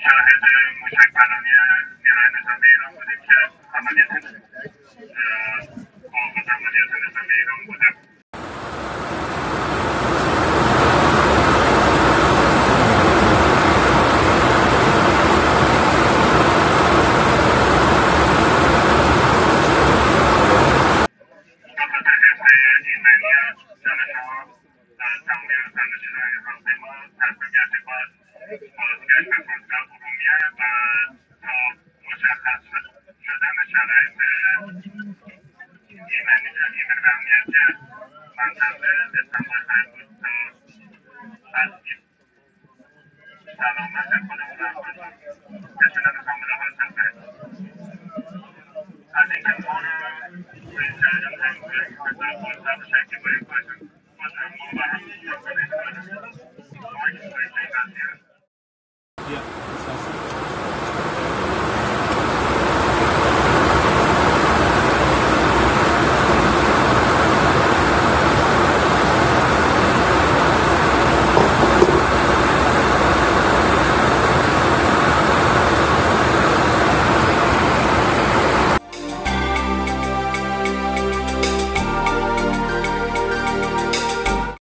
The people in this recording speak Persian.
شاهد موشک‌برانی نیروهای نظامی ایران بودیم که عملیات فوق عملیات نظامی ایران بوده. Thank you.